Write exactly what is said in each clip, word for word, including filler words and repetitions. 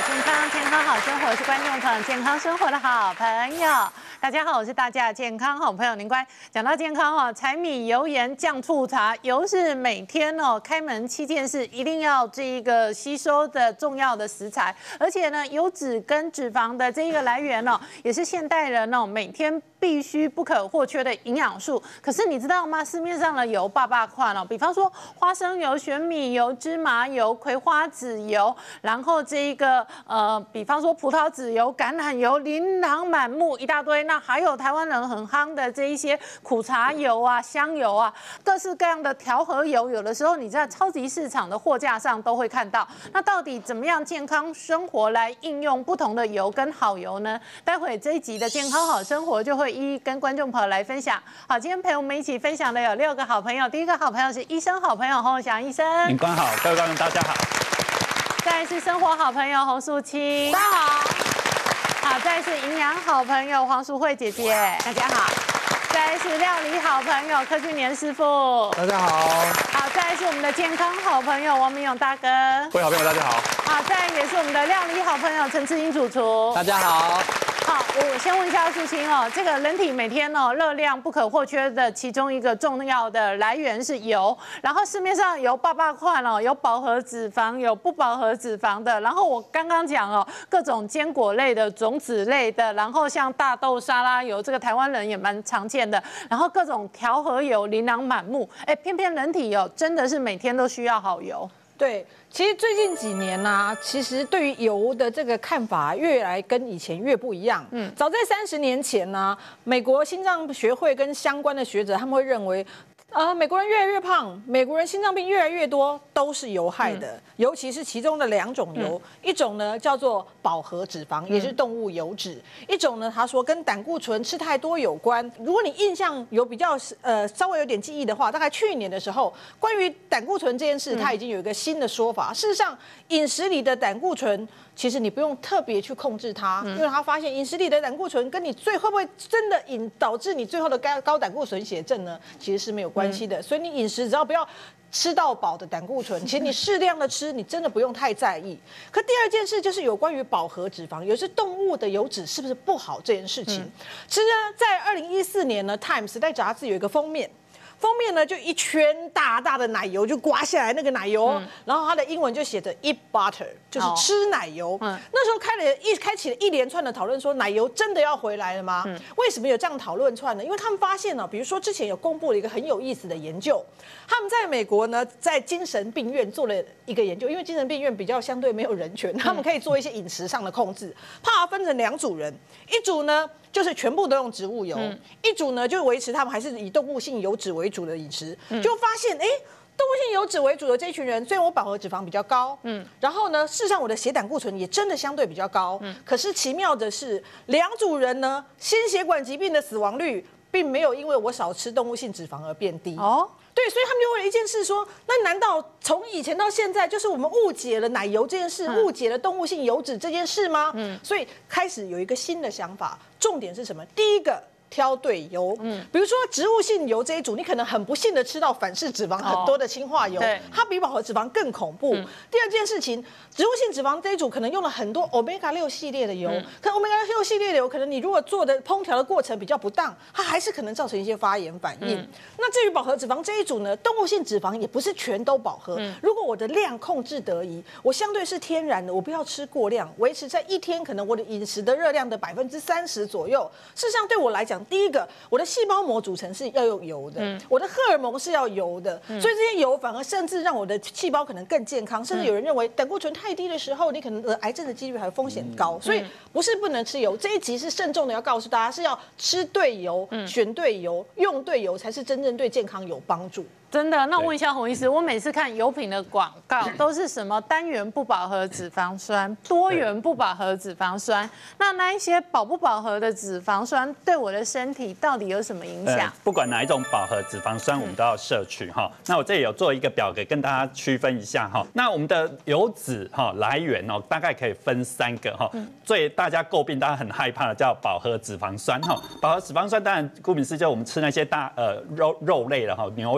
健康，健康好生活是观众朋友健康生活的好朋友。大家好，我是大家的健康好朋友林乖。讲到健康哦，柴米油盐酱醋茶，油是每天哦开门七件事一定要这一个吸收的重要的食材，而且呢，油脂跟脂肪的这一个来源哦，也是现代人哦每天必须不可或缺的营养素。可是你知道吗？市面上的油爸爸款哦，比方说花生油、玄米油、芝麻油、葵花籽油，然后这一个呃，比方说葡萄籽油、橄榄油，琳琅满目一大堆。那还有台湾人很夯的这一些苦茶油啊、香油啊，各式各样的调和油，有的时候你在超级市场的货架上都会看到。那到底怎么样健康生活来应用不同的油跟好油呢？待会这一集的健康好生活就会一一跟观众朋友来分享。好，今天陪我们一起分享的有六个好朋友。第一个好朋友是医生好朋友洪永祥医生， 林官好，各位观众大家好。 再来是生活好朋友洪素清，大家好。好，再来是营养好朋友黄淑慧姐姐，大家好。再来是料理好朋友柯俊年师傅， 大家好。 好，再来是我们的健康好朋友王明勇大哥， 各位好朋友大家好。 好，再来也是我们的料理好朋友陈志英主厨， 大家好。 好，我先问一下素清哦，这个人体每天哦热量不可或缺的其中一个重要的来源是油，然后市面上有八八款哦，有饱和脂肪，有不饱和脂肪的，然后我刚刚讲哦，各种坚果类的、种子类的，然后像大豆沙拉油，这个台湾人也蛮常见的，然后各种调和油琳琅满目，哎，偏偏人体哦真的是每天都需要好油。 对，其实最近几年呢、啊，其实对于油的这个看法越来跟以前越不一样。嗯，早在三十年前呢、啊，美国心脏学会跟相关的学者他们会认为，呃，美国人越来越胖，美国人心脏病越来越多，都是油害的，嗯、尤其是其中的两种油，嗯、一种呢叫做饱和脂肪，也是动物油脂；嗯、一种呢，他说跟胆固醇吃太多有关。如果你印象有比较呃稍微有点记忆的话，大概去年的时候，关于胆固醇这件事，它已经有一个新的说法。事实上，饮食里的胆固醇，其实你不用特别去控制它，嗯、因为他发现饮食里的胆固醇跟你最会不会真的引导致你最后的高高胆固醇血症呢，其实是没有关系的。嗯、所以你饮食只要不要吃到饱的胆固醇，其实你适量的吃，你真的不用太在意。可第二件事就是有关于饱和脂肪，有些动物的油脂是不是不好这件事情。嗯、其实呢，在二零一四年呢，《Time》时代杂志有一个封面。封面呢就一圈大大的奶油就刮下来，那个奶油，嗯、然后它的英文就写着 eat butter， 就是吃奶油。嗯、那时候开了一开启了一连串的讨论，说奶油真的要回来了吗？嗯、为什么有这样讨论串呢？因为他们发现呢、喔，比如说之前有公布了一个很有意思的研究，他们在美国呢，在精神病院做了一个研究，因为精神病院比较相对没有人权，他们可以做一些饮食上的控制，怕分成两组人，一组呢。就是全部都用植物油，嗯、一组呢就维持他们还是以动物性油脂为主的饮食，嗯、就发现哎，动物性油脂为主的这一群人，虽然我饱和脂肪比较高，嗯，然后呢，事实上我的血胆固醇也真的相对比较高，嗯，可是奇妙的是，两组人呢，心血管疾病的死亡率并没有因为我少吃动物性脂肪而变低哦。对，所以他们就为了一件事说，那难道从以前到现在，就是我们误解了奶油这件事，嗯、误解了动物性油脂这件事吗？嗯，所以开始有一个新的想法，重点是什么？第一个。挑对油，嗯，比如说植物性油这一组，你可能很不幸的吃到反式脂肪很多的氢化油，哦、它比饱和脂肪更恐怖。嗯、第二件事情，植物性脂肪这一组可能用了很多 omega 六系列的油，嗯、可 omega 六系列的油，可能你如果做的烹调的过程比较不当，它还是可能造成一些发炎反应。嗯、那至于饱和脂肪这一组呢，动物性脂肪也不是全都饱和，嗯、如果我的量控制得宜，我相对是天然的，我不要吃过量，维持在一天可能我的饮食的热量的百分之三十左右。事实上对我来讲，第一个，我的细胞膜组成是要用油的，嗯、我的荷尔蒙是要油的，嗯、所以这些油反而甚至让我的细胞可能更健康。甚至有人认为胆固醇太低的时候，你可能得癌症的几率还有风险高。嗯、所以不是不能吃油，这一集是慎重的要告诉大家，是要吃对油、嗯、选对油、用对油，才是真正对健康有帮助。 真的，那我问一下洪医师，我每次看油品的广告都是什么单元不饱和脂肪酸、多元不饱和脂肪酸，那那一些饱不饱和的脂肪酸对我的身体到底有什么影响？呃、 不管哪一种饱和脂肪酸，我们都要摄取哈。嗯、那我这里有做一个表格跟大家区分一下哈。那我们的油脂哈来源哦，大概可以分三个哈。嗯、最大家诟病、大家很害怕的叫饱和脂肪酸哈。饱和脂肪酸当然顾名思义，就是我们吃那些大呃肉肉类了哈，牛羊猪。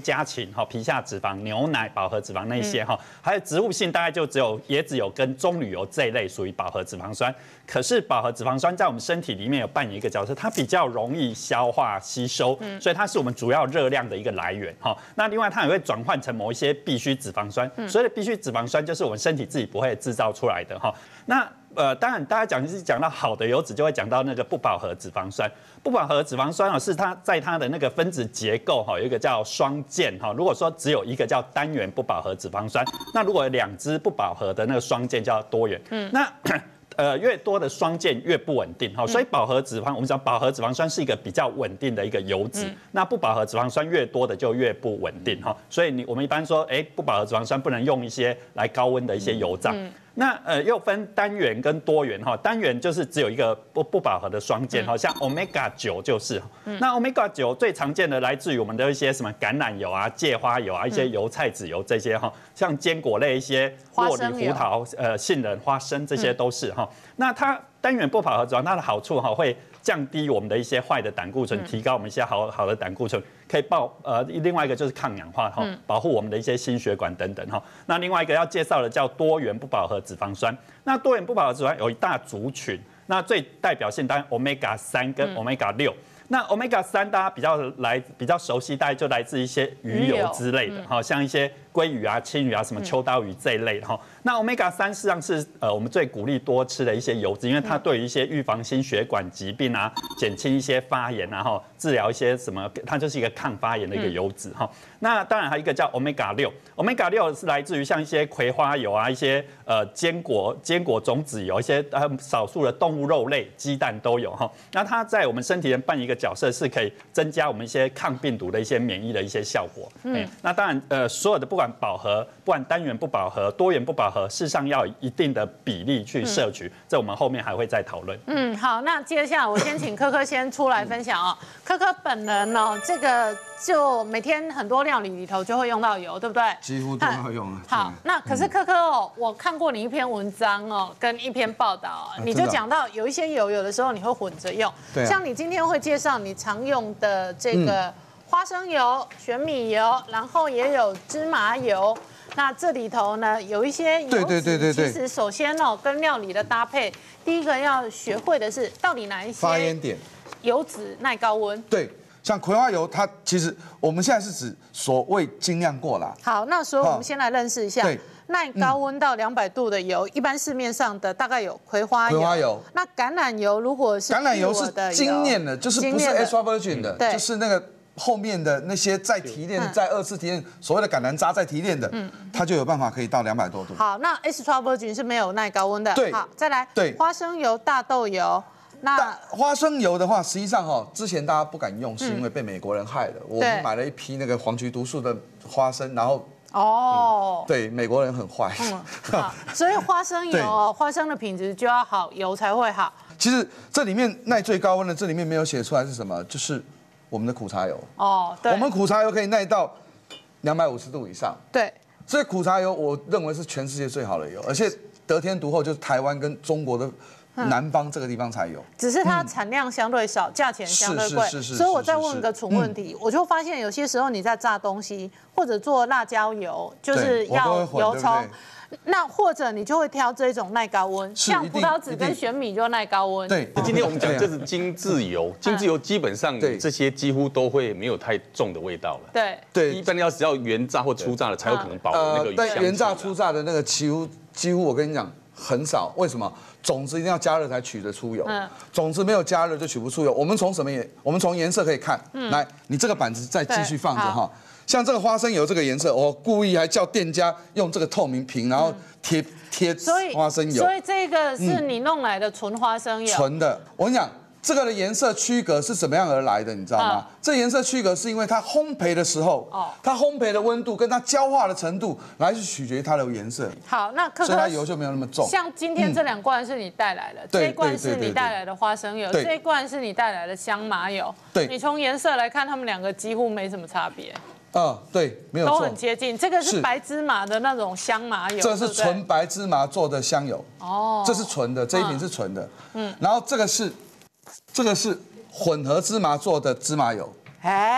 家禽哈，皮下脂肪、牛奶饱和脂肪那些哈，还有植物性大概就只有椰子油跟棕榈油这一类属于饱和脂肪酸。可是饱和脂肪酸在我们身体里面有扮演一个角色，它比较容易消化吸收，所以它是我们主要热量的一个来源哈。那另外它也会转换成某一些必需脂肪酸，所以必需脂肪酸就是我们身体自己不会制造出来的哈。那呃，当然，大家讲是讲到好的油脂，就会讲到那个不饱和脂肪酸。不饱和脂肪酸啊，是它在它的那个分子结构哈，有一个叫双键哈。如果说只有一个叫单元不饱和脂肪酸，那如果有两支不饱和的那个双键叫多元。嗯，那呃，越多的双键越不稳定哈，所以饱和脂肪，我们讲饱和脂肪酸是一个比较稳定的一个油脂，嗯、那不饱和脂肪酸越多的就越不稳定哈，所以你我们一般说，哎，不饱和脂肪酸不能用一些来高温的一些油炸。嗯那呃又分单元跟多元哈，单元就是只有一个不不饱和的双键哈，像 omega 九就是，那 omega 九最常见的来自于我们的一些什么橄榄油啊、芥花油啊、一些油菜籽油这些哈，像坚果类一些洛梨、胡桃、呃杏仁、花生这些都是哈。那它单元不饱和脂肪它的好处哈会降低我们的一些坏的胆固醇，提高我们一些好好的胆固醇，可以保呃另外一个就是抗氧化哈，保护我们的一些心血管等等哈。那另外一个要介绍的叫多元不饱和脂肪酸，那多元不饱和脂肪有一大族群，那最代表性当然 omega 三跟 omega 六。那 omega 三大家比较来比较熟悉，大概就来自一些鱼油之类的哈，像一些鲑鱼啊、青鱼啊、什么秋刀鱼这一类的哈。那 omega 三实际上是呃我们最鼓励多吃的一些油脂，因为它对于一些预防心血管疾病啊、减轻一些发炎啊、哈治疗一些什么，它就是一个抗发炎的一个油脂哈。那当然还有一个叫 omega 六 ，omega 六是来自于像一些葵花油啊、一些呃坚果坚果种子油、一些呃少数的动物肉类、鸡蛋都有哈。那它在我们身体人扮演一个角色，是可以增加我们一些抗病毒的一些免疫的一些效果。嗯，那当然呃所有的不管饱和、不管单元不饱和、多元不饱和，事实上要有一定的比例去摄取，嗯、这我们后面还会再讨论。 嗯，好，那接下来我先请柯柯先出来分享哦。柯柯本人哦，这个就每天很多料理里头就会用到油，对不对？ 几乎都要用啊。 好，那可是柯柯哦，我看过你一篇文章哦，跟一篇报道，你就讲到有一些油，有的时候你会混着用。对。像你今天会介绍你常用的这个花生油、玄米油，然后也有芝麻油。那这里头呢有一些油脂，对对对对对。其实首先哦，跟料理的搭配，第一个要学会的是到底哪一些发烟点油脂耐高温。 对。像葵花油，它其实我们现在是指所谓精酿过啦。 好，那所以我们先来认识一下，耐高温到两百度的油，一般市面上的大概有葵花油。葵花油。那橄榄油如果是橄榄油是精炼的，就是不是 extra virgin 的，就是那个后面的那些再提炼、再二次提炼，所谓的橄榄渣再提炼的，它就有办法可以到两百多度。 好，那 extra virgin 是没有耐高温的。 对。 好，再来。对。花生油、大豆油。 那花生油的话，实际上哈，之前大家不敢用，是因为被美国人害了。我们买了一批那个黄曲毒素的花生，然后哦，对，美国人很坏。嗯， 好，所以花生油，花生的品质就要好，油才会好。 其实这里面耐最高温的，这里面没有写出来是什么，就是我们的苦茶油。哦，对，我们苦茶油可以耐到两百五十度以上。 对， 所以苦茶油我认为是全世界最好的油，而且得天独厚，就是台湾跟中国的南方这个地方才有， 只是它产量相对少，价钱相对贵，所以我再问个蠢问题，我就发现有些时候你在炸东西或者做辣椒油，就是要油葱，那或者你就会挑这种耐高温，像葡萄籽跟玄米就耐高温。 对，今天我们讲这是精致油，精致油基本上这些几乎都会没有太重的味道了。 对对， 一般要只要原炸或初炸的才有可能保留那个香气。 但原炸初炸的那个几乎几乎我跟你讲很少，为什么？种子一定要加热才取得出油，嗯、种子没有加热就取不出油。我们从什么颜？我们从颜色可以看。嗯、来，你这个板子再继续放着哈。像这个花生油这个颜色，我故意还叫店家用这个透明瓶，然后贴贴花生油。 所以这个是你弄来的纯花生油。 纯的，我跟你讲。这个的颜色区隔是怎么样而来的？你知道吗？这颜色区隔是因为它烘焙的时候，它烘焙的温度跟它焦化的程度来去取决于它的颜色。 好，那柯柯， 所以它油就没有那么重。 像今天这两罐是你带来的，这一罐是你带来的花生油，这一罐是你带来的香麻油。对，你从颜色来看，它们两个几乎没什么差别。 啊，对，没有错， 都很接近。这个是白芝麻的那种香麻油， 这是纯白芝麻做的香油。哦，这是纯的，这一瓶是纯的。嗯，然后这个是，这个是混合芝麻做的芝麻油。哎，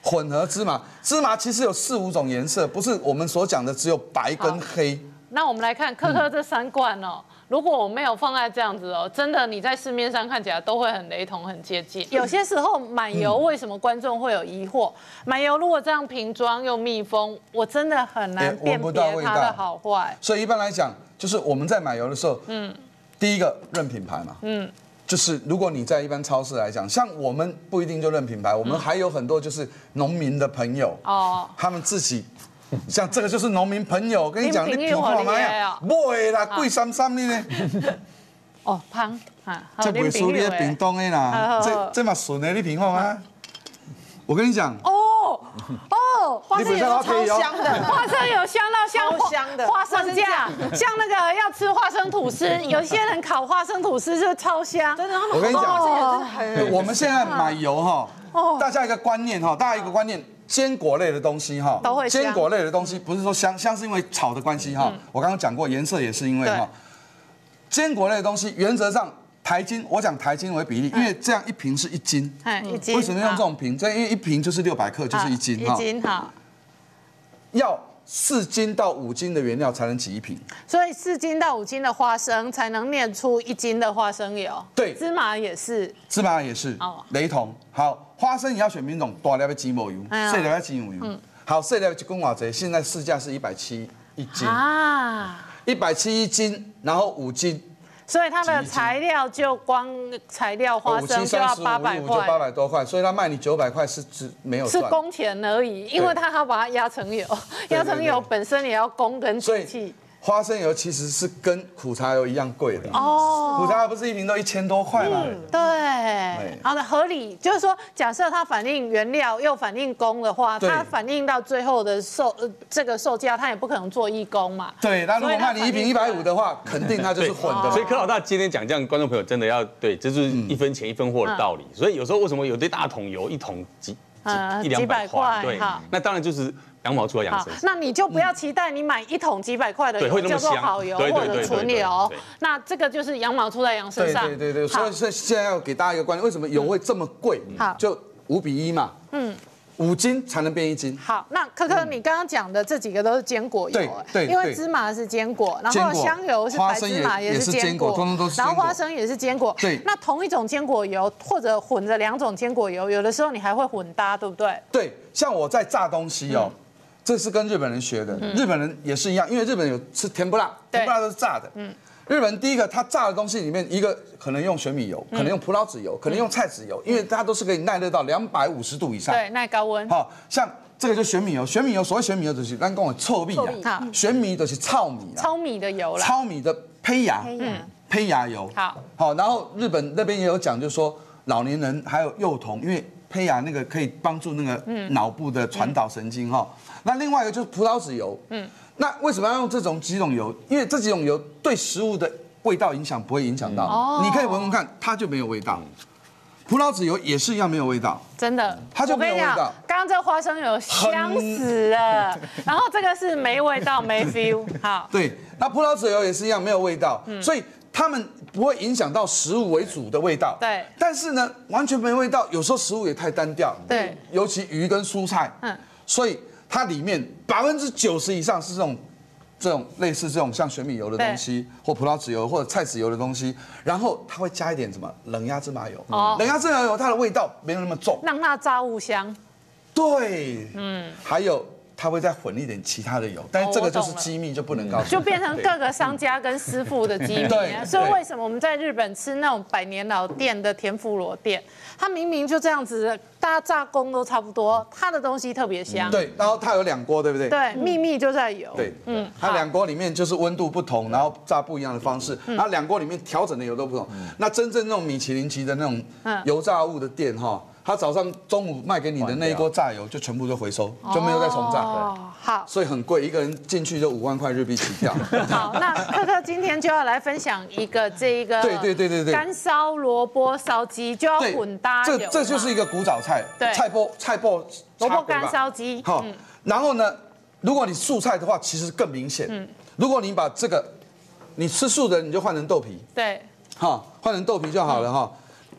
混合芝麻，芝麻其实有四五种颜色，不是我们所讲的只有白跟黑。 那我们来看科科这三罐哦。如果我没有放在这样子哦，真的你在市面上看起来都会很雷同、很接近。有些时候买油为什么观众会有疑惑？买油如果这样瓶装又密封，我真的很难辨别它的好坏。 所以一般来讲，就是我们在买油的时候，嗯，第一个认品牌嘛，嗯，就是如果你在一般超市来讲，像我们不一定就认品牌，我们还有很多就是农民的朋友哦，他们自己。像这个就是农民朋友，我跟你讲，你品看嘛呀，买啦，贵三三的呢。 哦，香啊， 这袂输你的屏东的啦，这这嘛顺的，你品看嘛。我跟你讲， 哦哦， 花生油超香的， 花生油香到像香的花生酱，像那个要吃花生吐司，有些人烤花生吐司就超香。真的， 我跟你讲，我们现在买油哈，大家一个观念哈，大家一个观念。坚果类的东西哈， 都会香。 坚果类的东西不是说香，香是因为炒的关系哈。我刚刚讲过，颜色也是因为哈。坚果类的东西原则上台斤，我讲台斤为比例，因为这样一瓶是一斤。 一斤。 为什么用这种瓶？这因为一瓶就是六百克，就是一斤哈。 一斤好。 要四斤到五斤的原料才能挤一瓶。 所以四斤到五斤的花生才能炼出一斤的花生油。 对。 芝麻也是。 芝麻也是。哦。雷同。好。花生也要选品种，大粒的鸡毛油，细粒的鸡母油。好，细粒的一公瓦贼，现在市价是一百七一斤啊，一百七一斤，然后五斤。 所以它的材料就光材料花生就要八百块， 就八百多块，所以它卖你九百块是只没有是工钱而已，因为它还要把它压成油，压成油本身也要工跟机器。 花生油其实是跟苦茶油一样贵的哦，苦茶油不是一瓶都一千多块吗？ 对，好的，合理，就是说，假设它反映原料又反映工的话，它反映到最后的售呃这个售价，它也不可能做义工嘛。 对，那如果卖你一瓶一百五的话，肯定它就是混的。 所以柯老大今天讲这样，观众朋友真的要对，这就是一分钱一分货的道理。所以有时候为什么有这大桶油一桶几几一两百块？对，那当然就是。羊毛出在羊身上， 那你就不要期待你买一桶几百块的油叫做好油或者纯油，那这个就是羊毛出在羊身上。 对对对对，所以所以现在要给大家一个观念，为什么油会这么贵？好，就五比一嘛，嗯，五斤才能变一斤。 好，那柯柯，你刚刚讲的这几个都是坚果油， 对对， 因为芝麻是坚果，然后香油是白芝麻也是坚果， 通通都是， 然后花生也是坚果。 对， 那同一种坚果油或者混着两种坚果油，有的时候你还会混搭，对不对？ 对，像我在炸东西哦。这是跟日本人学的，日本人也是一样，因为日本有吃甜不辣，甜不辣都是炸的。嗯，日本第一个，他炸的东西里面，一个可能用玄米油，可能用葡萄籽油，可能用菜籽油，因为它都是可以耐热到两百五十度以上。 对，耐高温。 好，像这个就玄米油，玄米油所谓玄米油就是咱讲的臭米啊，玄米就是糙米啊， 糙米的油啦， 糙米的胚芽，嗯，胚芽油。 好， 好，然后日本那边也有讲，就是说老年人还有幼童，因为胚芽那个可以帮助那个脑部的传导神经哈。那另外一个就是葡萄籽油，嗯，那为什么要用这种几种油？因为这几种油对食物的味道影响不会影响到，哦，你可以闻闻看，它就没有味道。葡萄籽油也是一样没有味道， 真的， 它就没有味道。 刚刚这个花生油香死了，然后这个是没味道没 feel， 好， 对，那葡萄籽油也是一样没有味道，所以它们不会影响到食物为主的味道， 对。 但是呢，完全没味道，有时候食物也太单调， 对， 尤其鱼跟蔬菜，嗯，所以。它里面百分之九十以上是这种，这种类似这种像玄米油的东西，或葡萄籽油或者菜籽油的东西，然后它会加一点什么冷压芝麻油，哦，冷压芝麻油它的味道没有那么重， 让它炸物香。 对，嗯，还有它会再混一点其他的油，但是这个就是机密，就不能告诉你， 就变成各个商家跟师傅的机密。对，所以为什么我们在日本吃那种百年老店的田福罗店，它明明就这样子，大家炸工都差不多，它的东西特别香。 对，然后它有两锅，对不对？ 对，秘密就在油。 对，嗯，它两锅里面就是温度不同，然后炸不一样的方式，然后两锅里面调整的油都不同。那真正那种米其林级的那种油炸物的店哈。他早上、中午卖给你的那一锅炸油，就全部都回收，就没有再重炸。 哦，好， 所以很贵，一个人进去就五万块日币起跳。 好，那柯柯今天就要来分享一个这一个， 对对对对对， 干烧萝卜烧鸡就要混搭油， 这这就是一个古早菜， 对， 菜脯菜脯萝卜干烧鸡。 好，然后呢，如果你素菜的话，其实更明显。嗯，如果你把这个，你吃素的你就换成豆皮， 对， 哈，换成豆皮就好了哈。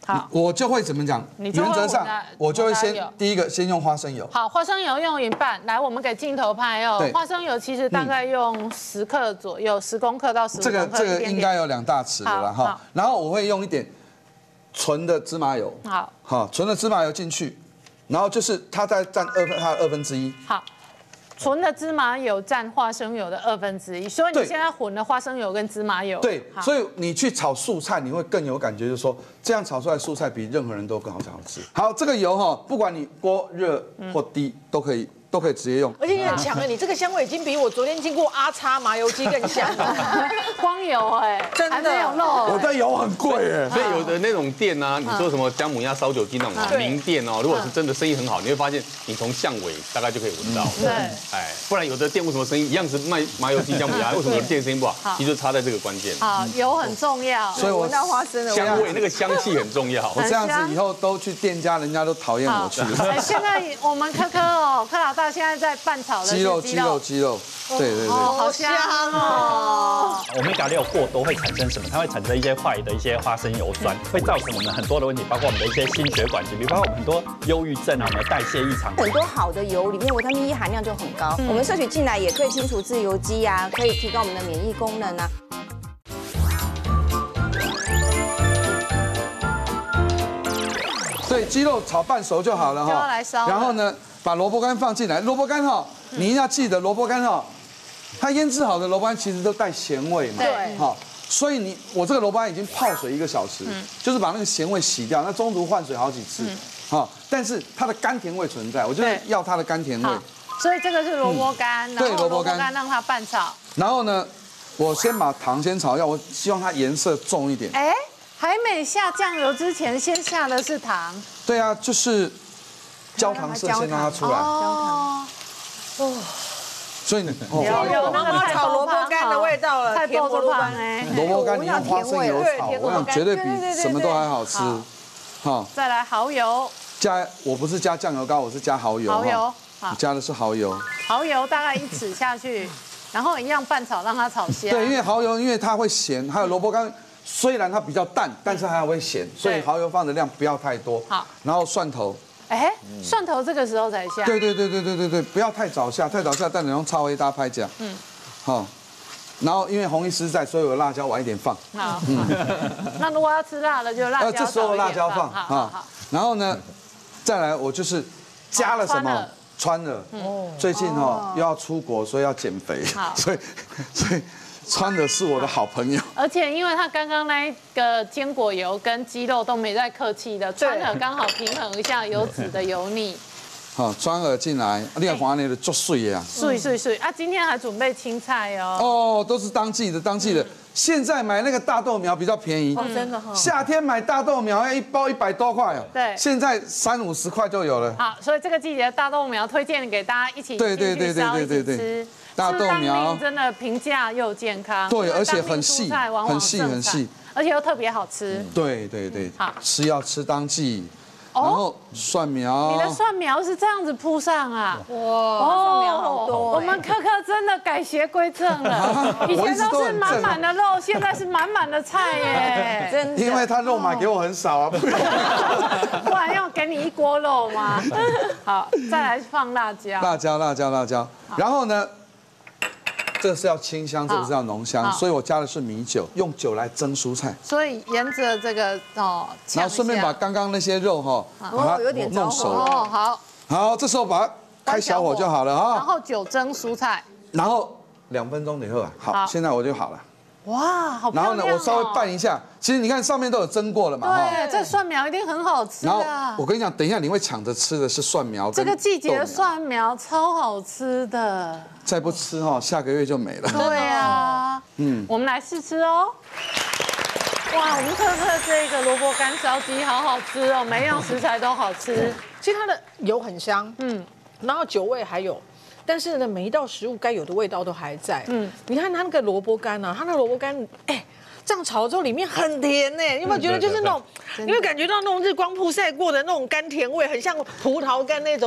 好， 我就会怎么讲？ 你就会原则上混的我就会先混的油第一个先用花生油。 好，花生油用一半，来，我们给镜头拍哦对。 花生油其实大概用十克左右，十公克到十五这公克， 个这个一点点应该有两大匙的了哈好好。 然后我会用一点纯的芝麻油， 好， 好，纯的芝麻油进去，然后就是它再占二分它的二分之一。 好。纯的芝麻油占花生油的二分之一，所以你对现在混了花生油跟芝麻油。 对， 好所以你去炒素菜，你会更有感觉，就是说这样炒出来的素菜比任何人都更好好吃。好，这个油哈，不管你锅热或低都可以，都可以直接用。 而且你很强的，你这个香味已经比我昨天经过阿叉麻油鸡更香了。 光油哎， 真的还没有肉哎。 我的油很贵哎。 所以有的那种店啊，你说什么姜母鸭、烧酒鸡那种啊对名店哦，如果是真的生意很好，你会发现你从巷尾大概就可以闻到。 对， 哎，不然有的店为什么生意一样是卖麻油鸡、姜母鸭，为什么有的店生意不好？其实就差在这个关键， 好，油很重要。 所以我闻到花生的味道。 香味那个香气很重要。 我这样子以后都去店家，人家都讨厌我去了。 哎，现在我们科科哦，科老大现在在拌炒的是鸡肉，鸡肉，鸡肉，对对对。 哦，好香哦。 欧米伽六过多会产生什么？它会产生一些坏的一些花生油酸，会造成我们很多的问题，包括我们的一些心血管疾病，包括我们很多忧郁症啊，我们的代谢异常。 很多好的油里面维他命 E 含量就很高，我们摄取进来也可以清除自由基啊，可以提高我们的免疫功能啊。 对，鸡肉炒半熟就好了就要哈。 来烧了然后呢，把萝卜干放进来。萝卜干哈，你一定要记得萝卜干哈，它腌制好的萝卜干其实都带咸味嘛。 对好，所以你我这个萝卜干已经泡水一个小时，就是把那个咸味洗掉。那中途换水好几次，好，但是它的甘甜味存在，我就是对要它的甘甜味。 好，所以这个是萝卜干，然后萝对萝卜干卜干让它拌炒。 然后呢，我先把糖先炒掉，我希望它颜色重一点。 哎，还没下酱油之前，先下的是糖。 对啊，就是焦糖色先让它出来。 哦， 所以你有哦， 有那个要炒萝卜干的味道了， 太甜多多萝卜干。 棒哎。 萝卜干你用花生油对炒， 甜萝卜干我想绝对比对对对对什么都还好吃。好， 再来蚝油， 加我不是加酱油膏，我是加蚝油。 蚝油哈好我加的是蚝油。 蚝油大概一匙下去，然后一样拌炒，让它炒香。 对，因为蚝油因为它会咸，还有萝卜干虽然它比较淡，但是它会咸，所以蚝油放的量不要太多。 好， 然后蒜头。 哎，蒜头这个时候才下。 对对对对对对对，不要太早下，太早下但你用超微搭拍夹。嗯。好，然后因为红医师在，所以我辣椒晚一点放。 好。那如果要吃辣的，就辣椒呃，这时候辣椒放好好好。 然后呢，再来我就是加了什么？川耳。哦。最近哦又要出国，所以要减肥，所以所以川耳是我的好朋友。 而且因为它刚刚那个坚果油跟鸡肉都没在客气的，川耳刚好平衡一下油脂的油腻。 好，川耳进来，你看黄那个做碎呀。 碎碎碎啊！今天还准备青菜哦。 哦，都是当季的，当季的。现在买那个大豆苗比较便宜， 哦，真的哈。 夏天买大豆苗要一包一百多块哦。 对。 现在三五十块就有了。 好，所以这个季节的大豆苗推荐给大家一起对对对对对对对吃。 大豆苗真的平价又健康。 对，而且很细，很细很细， 而且又特别好吃。 对对对。 好， 吃要吃当季。然后蒜苗， 你的蒜苗是这样子铺上啊？ 哇，蒜苗好多。 我们科科真的改邪归正了，以前都是满满的肉，现在是满满的菜耶。 真的。 因为他肉买给我很少啊， 不然要给你一锅肉吗？好，再来放辣椒。 辣椒，辣椒，辣椒。然后呢？这是要清香，这个是要浓香，所以我加的是米酒，用酒来蒸蔬菜。 所以沿着这个哦， 然后顺便把刚刚那些肉哈，把它弄熟。 哦，好。 好，这时候把它开小火就好了哈。 然后酒蒸蔬菜。 然后两分钟以后啊，好，现在我就好了。 哇，好漂亮哦。 然后呢，我稍微拌一下，其实你看上面都有蒸过了嘛。 对，这蒜苗一定很好吃然后我跟你讲，等一下你会抢着吃的是蒜苗。 这个季节的蒜苗超好吃的。 再不吃哈，下个月就没了。 对啊，嗯，我们来试吃哦。哇，我们特特这个萝卜干烧鸡好好吃哦，每样食材都好吃。 其实它的油很香，嗯，然后酒味还有。但是呢，每一道食物该有的味道都还在。嗯，你看它那个萝卜干啊，它那个萝卜干，哎，这样炒之后里面很甜呢。你有没有觉得就是那种，你会感觉到那种日光曝晒过的那种甘甜味，很像葡萄干那种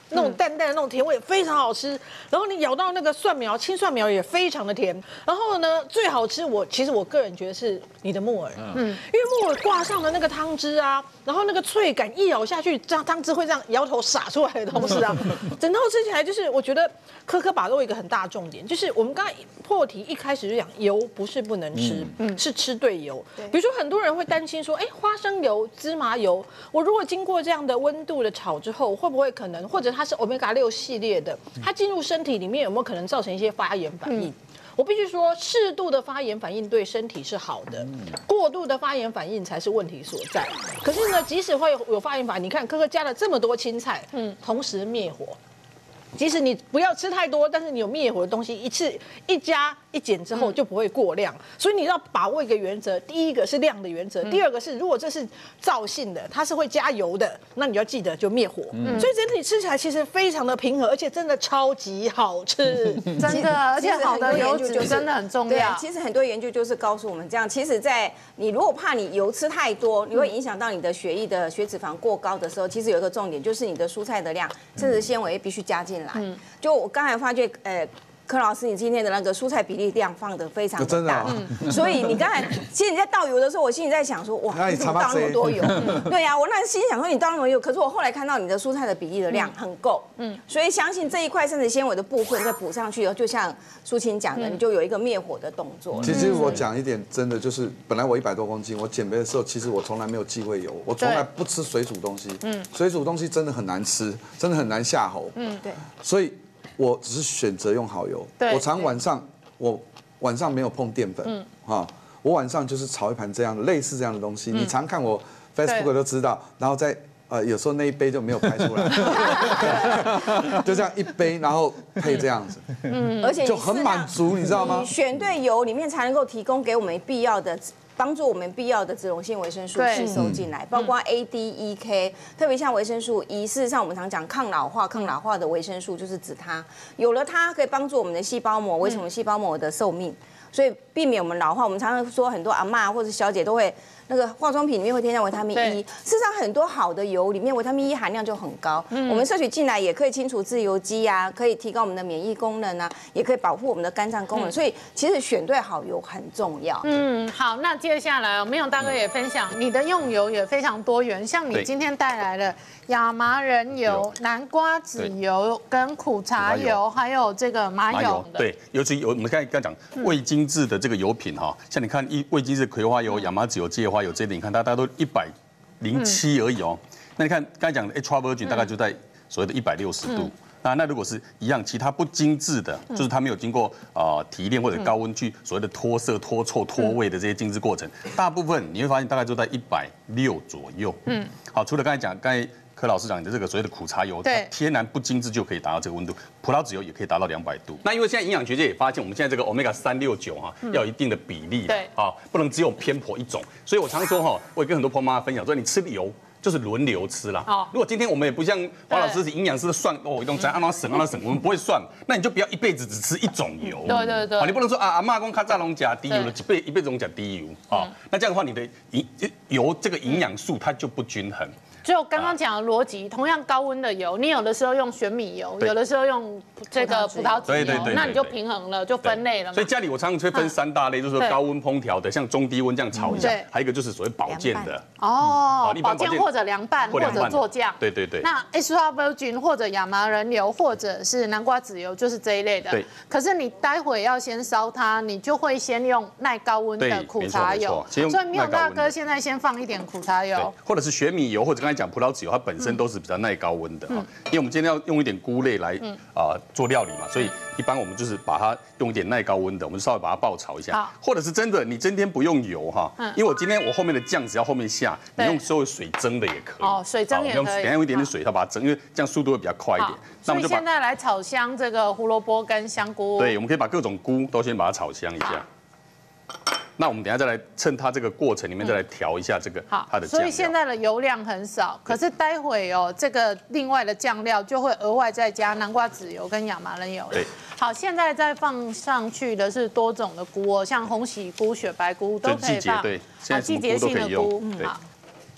那种淡淡的那种甜味非常好吃。然后你咬到那个蒜苗，青蒜苗也非常的甜。然后呢，最好吃我其实我个人觉得是你的木耳，嗯，因为木耳挂上的那个汤汁啊，然后那个脆感一咬下去，这样汤汁会这样摇头洒出来的同时啊，整套吃起来就是我觉得科科把握一个很大的重点，就是我们刚才破题一开始就讲油不是不能吃，嗯，是吃对油。比如说很多人会担心说，哎，花生油、芝麻油，我如果经过这样的温度的炒之后，会不会可能，或者它是 欧米伽六系列的，它进入身体里面有没有可能造成一些发炎反应？我必须说，适度的发炎反应对身体是好的，过度的发炎反应才是问题所在。可是呢，即使会有发炎反应，你看科科加了这么多青菜，嗯，同时灭火。即使你不要吃太多，但是你有灭火的东西，一次一加一减之后就不会过量。所以你要把握一个原则，第一个是量的原则，第二个是如果这是燥性的，它是会加油的，那你要记得就灭火。所以整体吃起来其实非常的平和，而且真的超级好吃， 真的，而且好的油脂真的很重要。 其实很多研究就是告诉我们这样，其实，在你如果怕你油吃太多，你会影响到你的血液的血脂肪过高的时候，其实有一个重点就是你的蔬菜的量，膳食纤维必须加进来。嗯，就我刚才发觉，呃，柯老师，你今天的那个蔬菜比例量放得非常的大，嗯，所以你刚才其实你在倒油的时候，我心里在想说，哇，你怎么倒那么多油？对呀，我那心想说你倒那么多油，可是我后来看到你的蔬菜的比例的量很够，嗯，所以相信这一块膳食纤维的部分再补上去以后，就像淑琴讲的，你就有一个灭火的动作。 其实我讲一点真的就是，本来我一百多公斤，我减肥的时候，其实我从来没有忌讳油，我从来不吃水煮东西，嗯，水煮东西真的很难吃，真的很难下喉，嗯，对，所以。我只是选择用好油，我常晚上我晚上没有碰淀粉，嗯，哈，我晚上就是炒一盘这样的类似这样的东西，你常看我 Facebook 都知道，然后在呃有时候那一杯就没有拍出来，就这样一杯，然后配这样子，嗯，而且就很满足，你知道吗？ 选对油里面才能够提供给我们必要的。帮助我们必要的脂溶性维生素吸收进来，包括 A D E K， 特别像维生素 E， 事实上我们常讲抗老化、抗老化的维生素就是指它，有了它可以帮助我们的细胞膜、维持我们细胞膜的寿命，所以避免我们老化。我们常常说很多阿嬷或者小姐都会那个化妆品里面会添加维他命 E， 事实上很多好的油里面维他命 E 含量就很高，我们摄取进来也可以清除自由基啊，可以提高我们的免疫功能啊，也可以保护我们的肝脏功能，所以其实选对好油很重要。 嗯，好，那接下来明勇大哥也分享，你的用油也非常多元，像你今天带来了亚麻仁油、南瓜籽油跟苦茶油，还有这个麻油。 对，尤其有我们刚才刚讲未精制的这个油品哈，像你看一未精制葵花油、亚麻籽油、芥花油这类，你看大家都一百零七而已哦。那你看刚才讲的 extra virgin 大概就在所谓的一百六十度。那那如果是一样，其他不精致的，就是它没有经过呃提炼或者高温去所谓的脱色、脱臭、脱味的这些精致过程，大部分你会发现大概就在一百六左右。嗯，好，除了刚才讲，刚才柯老师讲的这个所谓的苦茶油，它天然不精致就可以达到这个温度，葡萄籽油也可以达到两百度。那因为现在营养学界也发现，我们现在这个 omega 三六九哈要有一定的比例，对，啊，不能只有偏颇一种。所以我常说哈，我也跟很多婆妈分享说，你吃油。就是轮流吃啦。哦，如果今天我们也不像黄老师是营养师算哦，一种在按照省按照省，我们不会算，那你就不要一辈子只吃一种油。 对对对。 啊，你不能说啊，阿嬷讲卡扎龙加低油了，一辈一辈子拢加低油啊，那这样的话，你的营油这个营养素它就不均衡。 就刚刚讲的逻辑，同样高温的油，你有的时候用玄米油，有的时候用这个葡萄籽油，那你就平衡了，就分类了嘛。 所以家里我常常会分三大类，就是说高温烹调的，像中低温这样炒一下，还有一个就是所谓保健的。 哦，保健或者凉拌或者做酱。 对对对。 那 extra virgin 或者亚麻仁油或者是南瓜籽油就是这一类的。对。可是你待会要先烧它，你就会先用耐高温的苦茶油。所以明勇大哥现在先放一点苦茶油， 或者是玄米油，或者刚才讲葡萄籽油，它本身都是比较耐高温的哈。因为我们今天要用一点菇类来啊做料理嘛，所以一般我们就是把它用一点耐高温的，我们就稍微把它爆炒一下。或者是真的，你今天不用油哈，因为我今天我后面的酱只要后面下，你用稍微水蒸的也可以。 哦，水蒸也可以。 等下用一点点水，它把它蒸，因为这样速度会比较快一点。 那我们现在来炒香这个胡萝卜跟香菇。 对，我们可以把各种菇都先把它炒香一下。那我们等下再来趁它这个过程里面再来调一下这个它的酱料。 所以现在的油量很少，可是待会哦，这个另外的酱料就会额外再加南瓜籽油跟亚麻仁油。对，好，现在再放上去的是多种的菇哦，像红喜菇、雪白菇都可以放。 对，现在季节性的菇。好，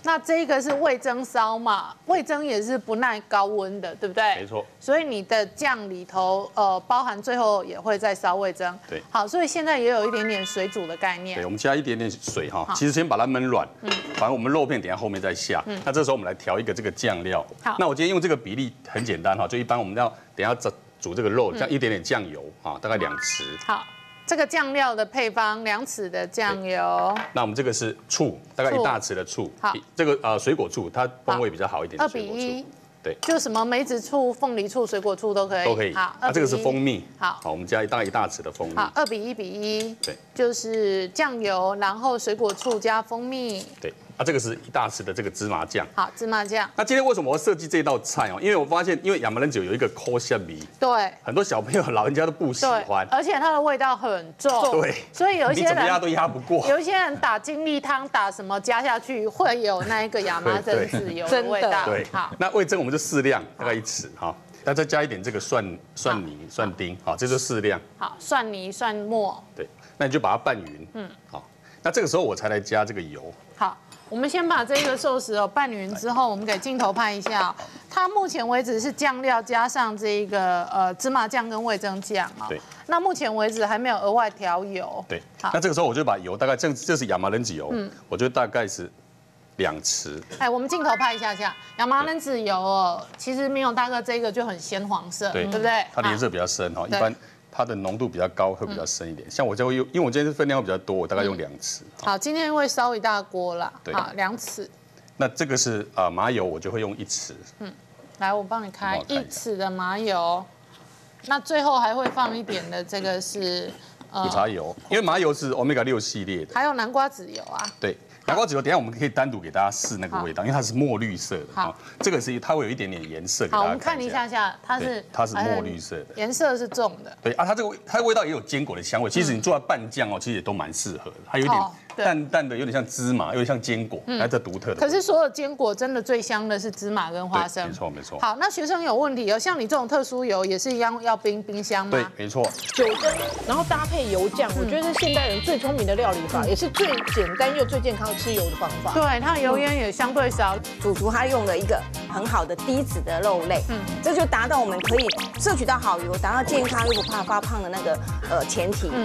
那这个是味噌烧嘛？味噌也是不耐高温的，对不对？ 没错。 所以你的酱里头，呃，包含最后也会再烧味噌。 对。 好，所以现在也有一点点水煮的概念。 对，我们加一点点水哈，其实先把它焖软。嗯。反正我们肉片等一下后面再下。嗯。那这时候我们来调一个这个酱料。 好。 那我今天用这个比例很简单哈，就一般我们要等一下煮煮这个肉，像一点点酱油啊，大概两匙。 好。这个酱料的配方，两匙的酱油。 那我们这个是醋，大概一大匙的醋。 好， 这个呃水果醋，它风味比较好一点。 二比一。 对， 就什么梅子醋、凤梨醋、水果醋都可以。 都可以。 好， 那这个是蜂蜜。 好， 好，我们加大概一大匙的蜂蜜。 好，二比一比一。 对， 就是酱油，然后水果醋加蜂蜜。 对。啊，这个是一大匙的这个芝麻酱。 好，芝麻酱。 那今天为什么我要设计这道菜哦？因为我发现，因为亚麻仁酒有一个抠下米， 对， 很多小朋友、老人家都不喜欢， 而且它的味道很重， 对， 所以有一些人你怎么压都压不过。 有一些人打精力汤，打什么加下去会有那一个亚麻仁籽油的味道。 对，好，那味噌我们就适量，大概一匙哈。那再加一点这个蒜蒜泥、蒜丁，好，这就适量。 好，蒜泥、蒜末。 对，那你就把它拌匀。嗯，好，那这个时候我才来加这个油。 好。我们先把这个寿司哦拌匀之后，我们给镜头拍一下、哦。它目前为止是酱料加上这个呃芝麻酱跟味噌酱哦。 对。 那目前为止还没有额外调油。 对。那这个时候我就把油大概这这是亚麻仁籽油，嗯，我觉得大概是两匙。 哎，我们镜头拍一下下，亚麻仁籽油哦，其实没有大哥这个就很鲜黄色，对不对？ 它的颜色比较深哈，一般。它的浓度比较高，会比较深一点。像我就会用，因为我今天分量会比较多，我大概用两匙。 好，今天会烧一大锅啦。好，两匙。 那这个是啊麻油，我就会用一匙。嗯， 来，我帮你开一匙的麻油。那最后还会放一点的这个是苦茶油，因为麻油是 Omega 六系列的。 还有南瓜籽油啊。 对。南瓜籽油，等一下我们可以单独给大家试那个味道，因为它是墨绿色的。好，这个是它会有一点点颜色。 好，我们看一下下，它是它是墨绿色的， 颜色是重的。 对啊，它这个它的味道也有坚果的香味。其实你做拌酱哦，其实也都蛮适合的。它有点淡淡的，有点像芝麻，有点像坚果，它这独特的。 可是所有坚果真的最香的是芝麻跟花生。 没错没错。 好，那学生有问题哦，像你这种特殊油也是一样要冰冰箱吗？ 对，没错。 酒蒸，然后搭配油酱，我觉得是现代人最聪明的料理法，也是最简单又最健康吃油的方法。 对，它油烟也相对少。 主厨他用了一个很好的低脂的肉类，嗯，这就达到我们可以摄取到好油，达到健康又不怕发胖的那个呃前提。嗯。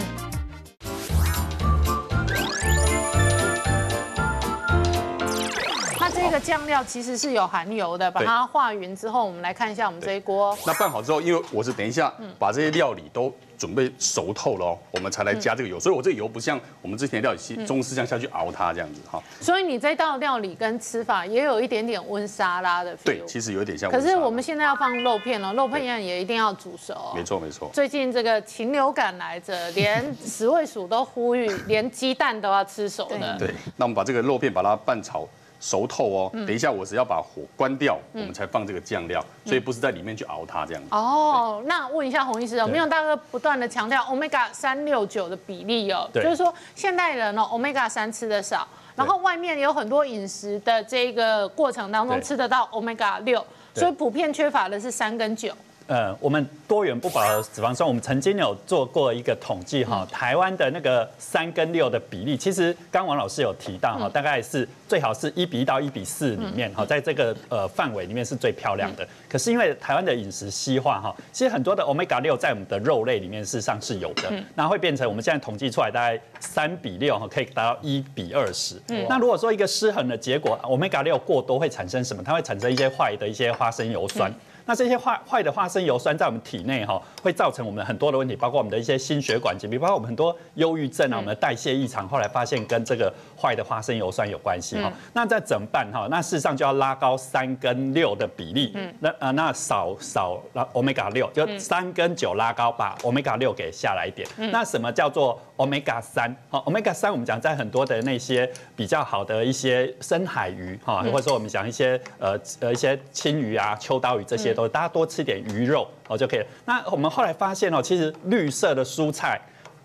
那这个酱料其实是有含油的，把它化匀之后，我们来看一下我们这一锅。 那拌好之后，因为我是等一下把这些料理都准备熟透了哦，我们才来加这个油，所以我这个油不像我们之前的料理中式这样下去熬它这样子哈。 所以你这道料理跟吃法也有一点点温沙拉的 feel。 对，其实有点像。 可是我们现在要放肉片了，肉片也一定要煮熟。 没错没错。 最近这个禽流感来着，连食卫署都呼吁，连鸡蛋都要吃熟的。 对，那我们把这个肉片把它拌炒。熟透哦，等一下我是要把火关掉，我们才放这个酱料，所以不是在里面去熬它这样子。 哦，那问一下洪医师哦，没有大哥不断的强调 omega 三六九的比例哦，就是说现代人哦 omega 三吃的少，然后外面有很多饮食的这个过程当中吃得到 omega 六，所以普遍缺乏的是三跟九。 呃，我们多元不饱和脂肪酸，我们曾经有做过一个统计哈，台湾的那个三跟六的比例，其实刚王老师有提到哈，大概是最好是一比一到一比四里面哈，在这个呃范围里面是最漂亮的。可是因为台湾的饮食西化哈，其实很多的 omega 六在我们的肉类里面事实上是有的，那会变成我们现在统计出来大概三比六哈，可以达到一比二十。那如果说一个失衡的结果 ，omega 六过多会产生什么？它会产生一些坏的一些花生油酸。那这些坏坏的花生油酸在我们体内哈，会造成我们很多的问题，包括我们的一些心血管疾病，包括我们很多忧郁症啊，我们的代谢异常，后来发现跟这个坏的花生油酸有关系哈。那这怎么办哈？那事实上就要拉高三跟六的比例，嗯，那呃那少少 omega 六，就三跟九拉高，把 omega 六给下来一点。那什么叫做 omega 三？好 ，omega 三我们讲在很多的那些比较好的一些深海鱼哈，或者说我们讲一些呃呃一些青鱼啊、秋刀鱼这些。大家多吃点鱼肉哦就可以了。那我们后来发现哦，其实绿色的蔬菜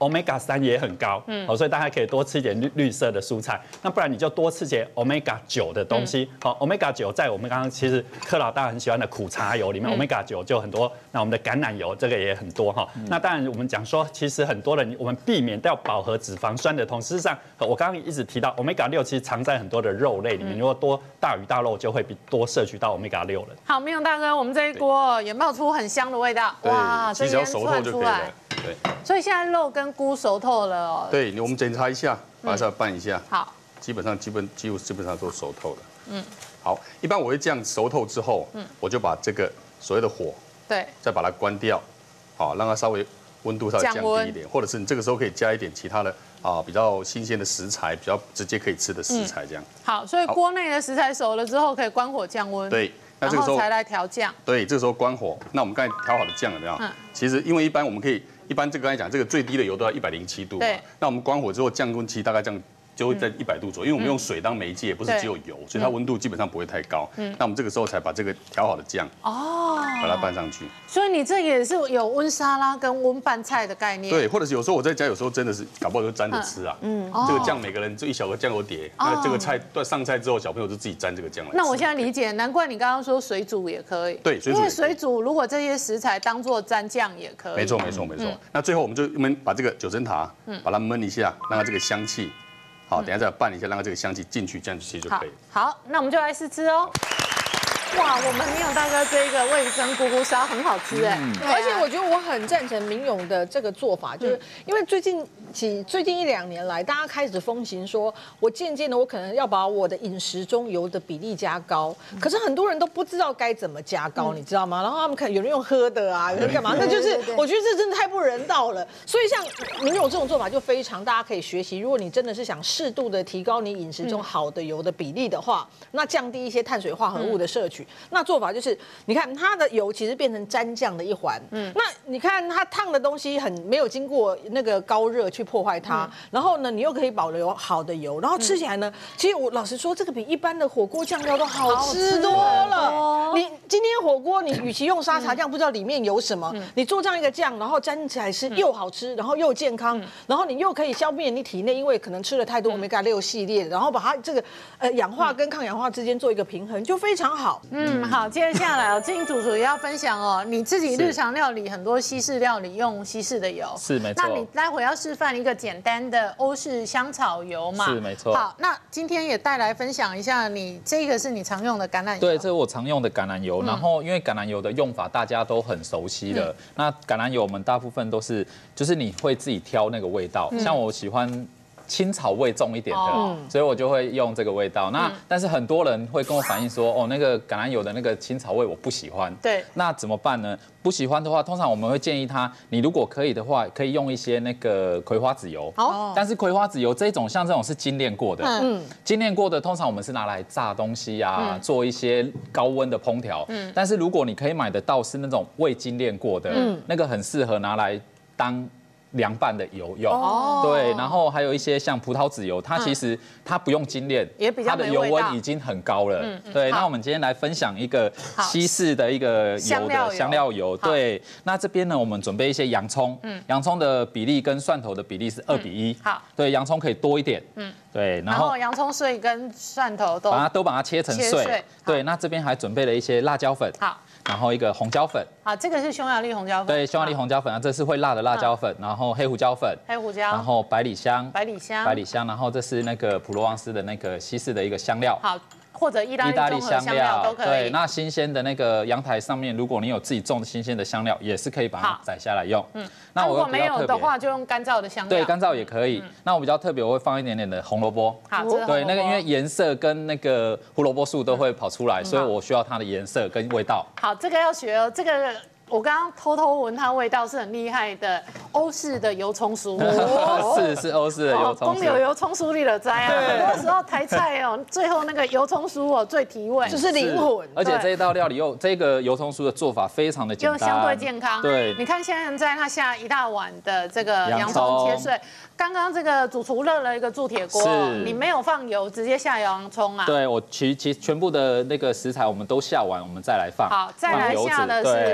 omega 三也很高，嗯，哦，所以大家可以多吃一点绿绿色的蔬菜。那不然你就多吃些 omega 九的东西。好 ，omega 九在我们刚刚其实柯老大很喜欢的苦茶油里面 ，omega 九就很多。那我们的橄榄油这个也很多哈。那当然我们讲说，其实很多人我们避免掉饱和脂肪酸的同时，事实上我刚刚一直提到 omega 六其实藏在很多的肉类里面，如果多大鱼大肉就会比多摄取到 omega 六了。好， 明勇大哥，我们这一锅也冒出很香的味道， 哇，其实要熟透就可以了。对， 所以现在肉跟菇熟透了哦。 对，我们检查一下，把它拌一下。 好， 基本上基本几乎基本上都熟透了。嗯，好，一般我会这样熟透之后，嗯，我就把这个所谓的火，对，再把它关掉，好，让它稍微温度稍微降低一点，或者是你这个时候可以加一点其他的啊比较新鲜的食材，比较直接可以吃的食材这样。 好，所以锅内的食材熟了之后，可以关火降温。 对。 那这个时候才来调酱。 对，这个时候关火。那我们刚才调好的酱有没有？嗯。其实因为一般我们可以，一般这个刚才讲，这个最低的油都要一百零七度嘛。对。那我们关火之后，降温期大概这样就会在一百度左右，因为我们用水当媒介，不是只有油，所以它温度基本上不会太高。嗯。那我们这个时候才把这个调好的酱哦，把它拌上去。 所以你这也是有温沙拉跟温拌菜的概念。 对，或者是有时候我在家，有时候真的是搞不好就沾着吃啊。嗯。这个酱每个人就一小个酱油碟，那这个菜上菜之后，小朋友就自己沾这个酱来吃。 那我现在理解，难怪你刚刚说水煮也可以。 对，水煮。 因为水煮如果这些食材当做蘸酱也可以。 没错，没错，没错。那最后我们就焖把这个九层塔，把它焖一下，让它这个香气。好，等下再拌一下，让它这个香气进去，这样其实就可以。 好，那我们就来试吃哦。哇，我们明勇大哥这个味噌菇菇烧很好吃哎， 而且我觉得我很赞成明勇的这个做法，就是因为最近几最近一两年来，大家开始风行说，我渐渐的我可能要把我的饮食中油的比例加高，可是很多人都不知道该怎么加高，你知道吗？然后他们可能有人用喝的啊，有人干嘛？那就是我觉得这真的太不人道了。所以像明勇这种做法就非常大家可以学习。如果你真的是想适度的提高你饮食中好的油的比例的话，那降低一些碳水化合物的摄取。那做法就是，你看它的油其实变成沾酱的一环，嗯，那你看它烫的东西很没有经过那个高热去破坏它，嗯、然后呢，你又可以保留好的油，然后吃起来呢，嗯、其实我老实说，这个比一般的火锅酱料都好吃多了。你今天火锅，你与其用沙茶酱，不知道里面有什么，嗯、你做这样一个酱，然后沾起来吃又好吃，然后又健康，嗯、然后你又可以消灭你体内因为可能吃了太多 omega 六系列，然后把它这个呃氧化跟抗氧化之间做一个平衡，就非常好。 嗯。好，接下来哦，金主厨也要分享哦，你自己日常料理很多西式料理用西式的油， 是没错。 那你待会要示范一个简单的欧式香草油嘛？ 是没错。 好，那今天也带来分享一下，你这个是你常用的橄榄油？ 对，这是我常用的橄榄油。嗯、然后因为橄榄油的用法大家都很熟悉了，嗯、那橄榄油我们大部分都是，就是你会自己挑那个味道，嗯、像我喜欢青草味重一点的，哦、所以我就会用这个味道。那、嗯、但是很多人会跟我反映说，哦，那个橄榄油的那个青草味我不喜欢。 对， 那怎么办呢？不喜欢的话，通常我们会建议他，你如果可以的话，可以用一些那个葵花籽油。哦，但是葵花籽油这种像这种是精炼过的，嗯，精炼过的通常我们是拿来炸东西啊，嗯、做一些高温的烹调。嗯，但是如果你可以买得到是那种未精炼过的，嗯，那个很适合拿来当凉拌的油用，哦、对，然后还有一些像葡萄籽油，它其实它不用精炼， 也比较它的油温已经很高了。嗯嗯、对，那我们今天来分享一个西式的一个油的香料油。对，那这边呢，我们准备一些洋葱，嗯，洋葱的比例跟蒜头的比例是二比一。好，对，洋葱可以多一点。嗯，对， 然后洋葱碎跟蒜头都把它都把它切成碎。对，那这边还准备了一些辣椒粉。好。然后一个红椒粉， 好，这个是匈牙利红椒粉， 对，匈牙利红椒粉啊，这是会辣的辣椒粉，然后黑胡椒粉， 黑胡椒， 然后百里香， 百里香， 百里香，然后这是那个普罗旺斯的那个西式的一个香料， 好，或者意大利意大利香料都可以。 对，那新鲜的那个阳台上面，如果你有自己种的新鲜的香料，也是可以把它摘下来用。嗯， 那如果没有的话，就用干燥的香料。 对，干燥也可以。那我比较特别，我会放一点点的红萝卜。 好， 对，那个因为颜色跟那个胡萝卜素都会跑出来，所以我需要它的颜色跟味道。 好，这个要学哦，这个。我刚刚偷偷闻它味道是很厉害的，欧式的油葱酥， 是是欧式的油葱酥， 公有油葱酥你的摘啊，很多时候台菜哦，最后那个油葱酥哦最提味， 就是灵魂。 而且这一道料理又这个油葱酥的做法非常的简单， 又相对健康。 对， 你看现在他下一大碗的这个洋葱切碎，刚刚这个主厨热了一个铸铁锅，你没有放油，直接下洋葱啊？ 对，我其其全部的那个食材我们都下完，我们再来放。 好，再来下的是这个。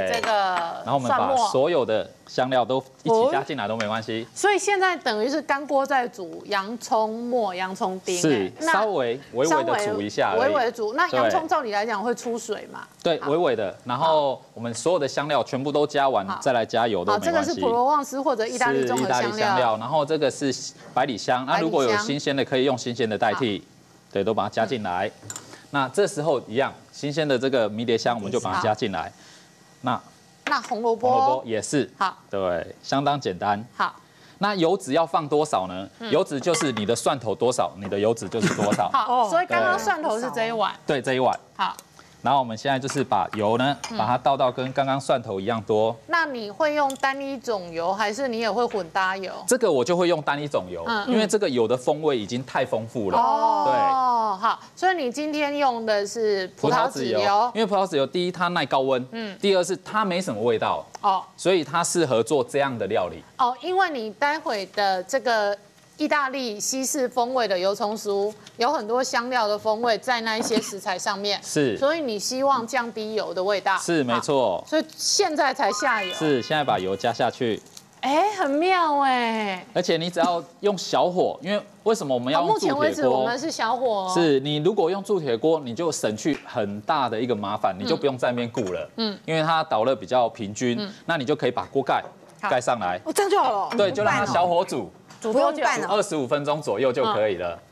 个然后我们把所有的香料都一起加进来都没关系。 所以现在等于是干锅在煮洋葱末、洋葱丁， 是稍微微微的煮一下而已， 微微的煮。那洋葱照理来讲会出水嘛？ 对，微微的。然后我们所有的香料全部都加完，再来加油都没关系。 这个是普罗旺斯或者意大利综合香料。 然后这个是百里香，那如果有新鲜的可以用新鲜的代替，对，都把它加进来。那这时候一样，新鲜的这个迷迭香我们就把它加进来。那那红萝卜， 红萝卜也是好， 对，相当简单。 好， 那油脂要放多少呢？油脂就是你的蒜头多少，你的油脂就是多少。 好，所以刚刚蒜头是这一碗， 对，这一碗。 好。 然后我们现在就是把油呢，把它倒到跟刚刚蒜头一样多。 那你会用单一种油，还是你也会混搭油？ 这个我就会用单一种油，因为这个油的风味已经太丰富了。 哦，对，哦，好，所以你今天用的是葡萄籽油， 因为葡萄籽油第一它耐高温，嗯，第二是它没什么味道，哦，所以它适合做这样的料理。 哦，因为你待会的这个。意大利西式风味的油葱酥有很多香料的风味在那一些食材上面， 是， 所以你希望降低油的味道， 是没错。 所以现在才下油， 是现在把油加下去， 哎，很妙哎。 而且你只要用小火，因为为什么我们要用铸铁锅？ 目前为止我们是小火， 是你如果用铸铁锅，你就省去很大的一个麻烦，你就不用在那边顾了，嗯，因为它导热比较平均，那你就可以把锅盖盖上来， 哦，这样就好了， 对，就让它小火煮。 煮多久？ 二十五分钟左右就可以了。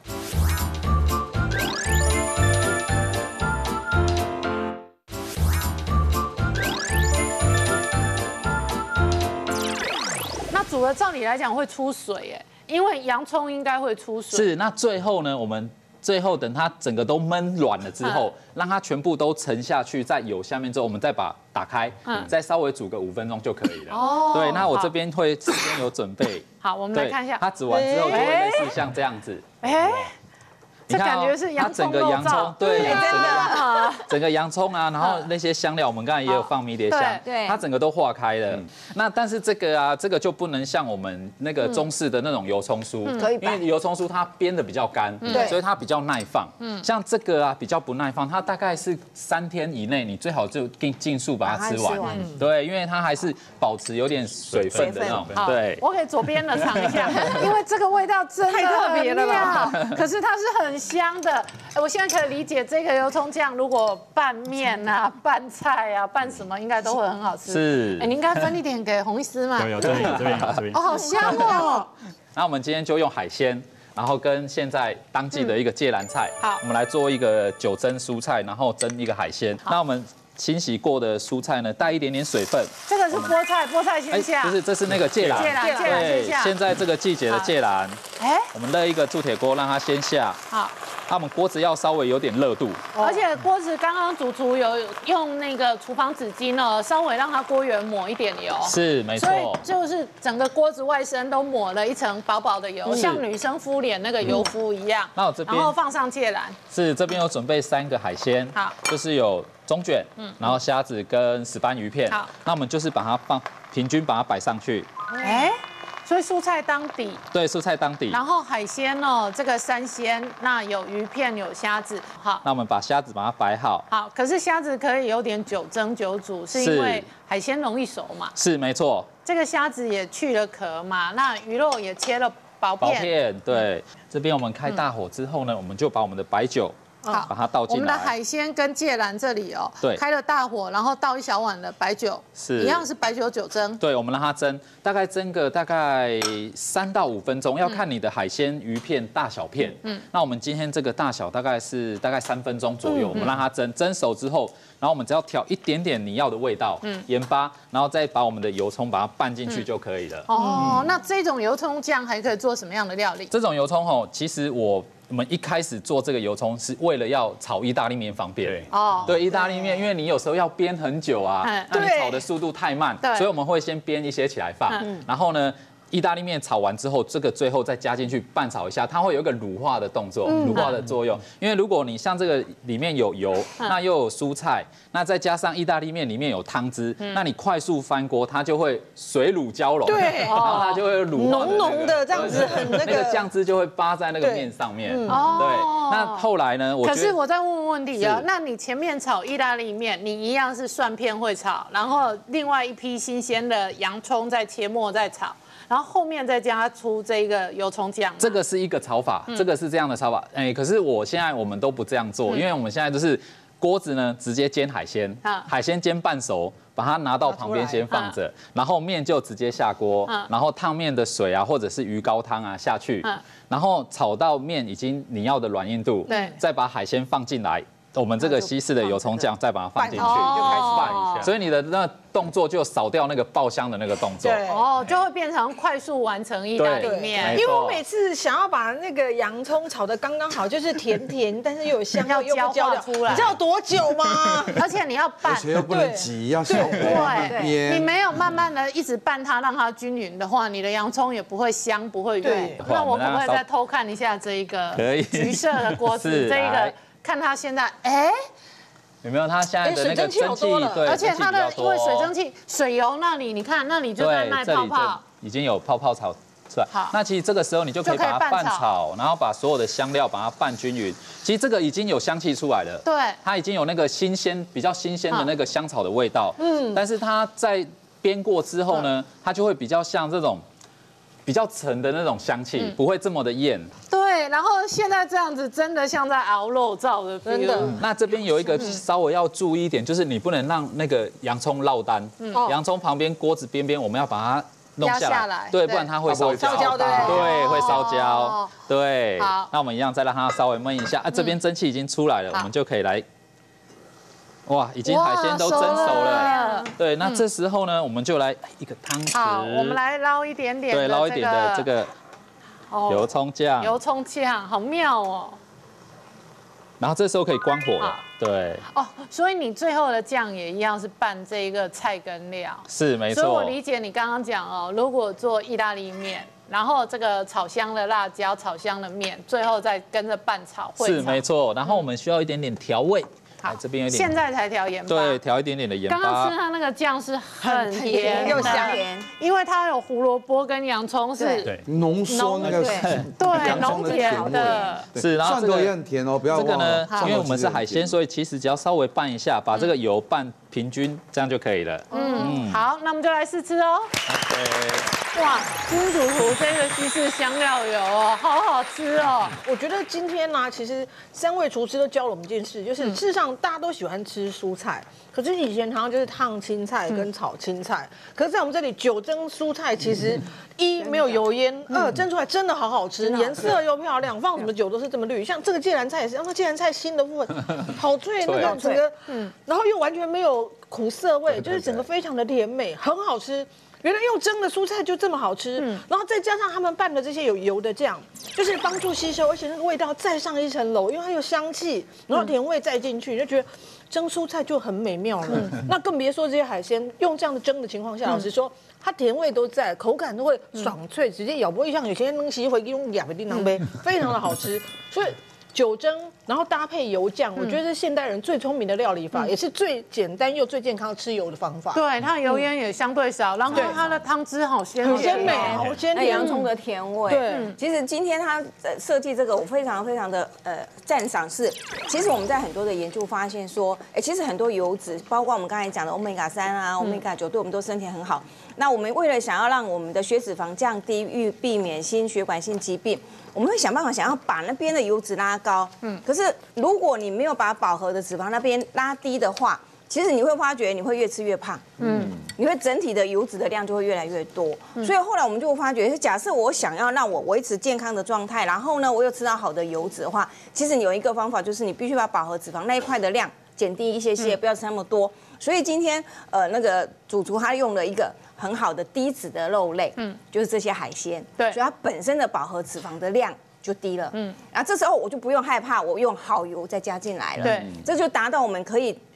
那煮了照理来讲会出水耶，因为洋葱应该会出水。 是，那最后呢，我们最后等它整个都焖软了之后，让它全部都沉下去在油下面之后，我们再把打开，再稍微煮个五分钟就可以了。哦，对，那我这边会这边有准备。 好，我们来看一下， 它煮完之后就会类似像这样子。哎， 这感觉是洋葱肉燥， 对，整个整个洋葱啊，然后那些香料，我们刚才也有放迷迭香，对，它整个都化开了。那但是这个啊，这个就不能像我们那个中式的那种油葱酥，因为油葱酥它煸的比较干，所以它比较耐放。嗯，像这个啊比较不耐放，它大概是三天以内，你最好就尽尽速把它吃完。对，因为它还是保持有点水分的那种。对， 我给左边的尝一下，因为这个味道真的太特别了吧， 可是它是很香的。我现在可以理解这个油葱酱，如果拌面啊、拌菜啊、拌什么，应该都会很好吃。 是， 哎，你应该分一点给洪医师嘛。 有有，这边有，这边有，这边。 哦，好香哦。 那我们今天就用海鲜，然后跟现在当季的一个芥蓝菜，好，我们来做一个酒蒸蔬菜，然后蒸一个海鲜。那我们清洗过的蔬菜呢，带一点点水分。 这个是菠菜，菠菜先下。 不是，这是那个芥蓝。 芥蓝，芥蓝先下。 现在这个季节的芥蓝，哎，我们热一个铸铁锅，让它先下。好。那我们锅子要稍微有点热度， 而且锅子刚刚主厨有用那个厨房纸巾呢，稍微让它锅缘抹一点油， 是没错， 所以就是整个锅子外身都抹了一层薄薄的油，像女生敷脸那个油敷一样。 那我这边， 然后放上芥蓝， 是这边有准备三个海鲜，好，就是有中卷，嗯，然后虾子跟石斑鱼片，好，那我们就是把它放平均把它摆上去，哎。 所以蔬菜当底， 对，蔬菜当底。 然后海鲜哦，这个三鲜，那有鱼片，有虾子，好。 那我们把虾子把它摆好。 好，可是虾子可以有点久蒸久煮，是因为海鲜容易熟嘛？ 是，没错。 这个虾子也去了壳嘛，那鱼肉也切了薄片。 薄片，对。这边我们开大火之后呢，我们就把我们的白酒。好，把它倒进来。 我们的海鲜跟芥蓝这里哦，对，开了大火，然后倒一小碗的白酒，是一样是白酒酒蒸。 对，我们让它蒸，大概蒸个大概三到五分钟，要看你的海鲜鱼片大小片。嗯，那我们今天这个大小大概是大概三分钟左右，我们让它蒸，蒸熟之后，然后我们只要调一点点你要的味道，嗯，盐巴，然后再把我们的油葱把它拌进去就可以了。 哦，那这种油葱酱还可以做什么样的料理？ 这种油葱哦，其实我。我们一开始做这个油葱是为了要炒意大利面方便。对，哦，对，意大利面，因为你有时候要煸很久啊，那你炒的速度太慢，所以我们会先煸一些起来放，然后呢， 意大利面炒完之后，这个最后再加进去拌炒一下，它会有一个乳化的动作，乳化的作用。因为如果你像这个里面有油，那又有蔬菜，那再加上意大利面里面有汤汁，那你快速翻锅，它就会水乳交融， 对， 然后它就会有乳化浓浓的这样子，很那那个酱汁就会扒在那个面上面。对，那后来呢？我可是我再问问问题啊， 是那你前面炒意大利面，你一样是蒜片会炒，然后另外一批新鲜的洋葱再切末再炒。然后后面再加出这个油葱酱， 这个是一个炒法，这个是这样的炒法。哎，可是我现在我们都不这样做，因为我们现在就是锅子呢直接煎海鲜，海鲜煎半熟，把它拿到旁边先放着，然后面就直接下锅，然后烫面的水啊或者是鱼高汤啊下去，然后炒到面已经你要的软硬度， 对， 再把海鲜放进来。我们这个西式的油葱酱再把它放进去， 就开始拌一下，所以你的那动作就少掉那个爆香的那个动作。 哦，就会变成快速完成意大利面。 因为我每次想要把那个洋葱炒得刚刚好，就是甜甜，但是又有香味，又不焦掉出来，你知道多久吗？ 而且你要拌， 而且又不能急，要小火对，你没有慢慢的一直拌它，让它均匀的话，你的洋葱也不会香，不会软。那我可不可以再偷看一下这一个橘色的锅子，这一个？看它现在，哎， 有没有它现在的那个蒸汽？ 对，而且它的因为水蒸气、水油那里，你看那里就在卖泡泡， 已经有泡泡炒出来。那其实这个时候你就可以把它拌炒，然后把所有的香料把它拌均匀。其实这个已经有香气出来了， 对， 它已经有那个新鲜、比较新鲜的那个香草的味道。嗯，但是它在煸过之后呢，它就会比较像这种。比较沉的那种香气，不会这么的艳。 对，然后现在这样子真的像在熬肉燥的 feel。真的。 那这边有一个稍微要注意一点，就是你不能让那个洋葱落单。洋葱旁边锅子边边，我们要把它弄下来。对，不然它会烧焦。对，会烧焦。对。好，那我们一样再让它稍微焖一下。啊，这边蒸汽已经出来了，我们就可以来。哇，已经海鲜都蒸熟了。对，那这时候呢，我们就来一个汤匙。 好，我们来捞一点点。 对，捞一点的这个油葱酱。 油葱酱，好妙哦。 然后这时候可以关火了。对。 哦，所以你最后的酱也一样是拌这一个菜跟料。 是，没错。 所以我理解你刚刚讲哦，如果做意大利面，然后这个炒香的辣椒、炒香的面，最后再跟着拌炒。 是，没错。然后我们需要一点点调味。这边有点， 现在才调盐巴， 对，调一点点的盐巴。 刚刚吃它那个酱是很甜又香甜， 因为它有胡萝卜跟洋葱是浓缩那个对浓甜的， 是，然后蒜头也很甜哦，不要这个呢，因为我们是海鲜，所以其实只要稍微拌一下，把这个油拌平均，这样就可以了。 嗯，好，那我们就来试吃哦。哇，金主厨这个西式香料油哦，好好吃哦！ 我觉得今天呢、啊，其实三位厨师都教了我们一件事，就是事实上大家都喜欢吃蔬菜，可是以前常常就是烫青菜跟炒青菜，可是在我们这里酒蒸蔬菜，其实一没有油烟，二蒸出来真的好好吃，颜色又漂亮，放什么酒都是这么绿。像这个芥蓝菜也是，那芥蓝菜心的部分好脆，那个整个，嗯，然后又完全没有苦涩味，就是整个非常的甜美，很好吃。原来用蒸的蔬菜就这么好吃，嗯、然后再加上他们拌的这些有油的酱，就是帮助吸收，而且那个味道再上一层楼，因为它有香气，然后甜味再进去，你就觉得蒸蔬菜就很美妙了。嗯、那更别说这些海鲜用这样的蒸的情况下，嗯、老实说，它甜味都在，口感都会爽脆，直接咬不会像有些东西会用两个叮当杯，非常的好吃，所以。酒蒸，然后搭配油酱，我觉得是现代人最聪明的料理法，也是最简单又最健康吃油的方法。 对，它的油烟也相对少，然后它的汤汁好鲜好鲜美，好鲜甜， 洋葱的甜味。对，其实今天它设计这个，我非常非常的呃赞赏。是，其实我们在很多的研究发现说，哎，其实很多油脂，包括我们刚才讲的欧米伽三啊、欧米伽九，对我们都身体很好。那我们为了想要让我们的血脂肪降低，预避免心血管性疾病。我们会想办法想要把那边的油脂拉高，嗯，可是如果你没有把饱和的脂肪那边拉低的话，其实你会发觉你会越吃越胖，嗯，你会整体的油脂的量就会越来越多。所以后来我们就发觉，假设我想要让我维持健康的状态，然后呢，我又吃到好的油脂的话，其实你有一个方法，就是你必须把饱和脂肪那一块的量减低一些些，不要吃那么多。所以今天呃那个主厨他用了一个很好的低脂的肉类，嗯，就是这些海鲜，对，所以它本身的饱和脂肪的量就低了，嗯，然后这时候我就不用害怕，我用好油再加进来了，对，这就达到我们可以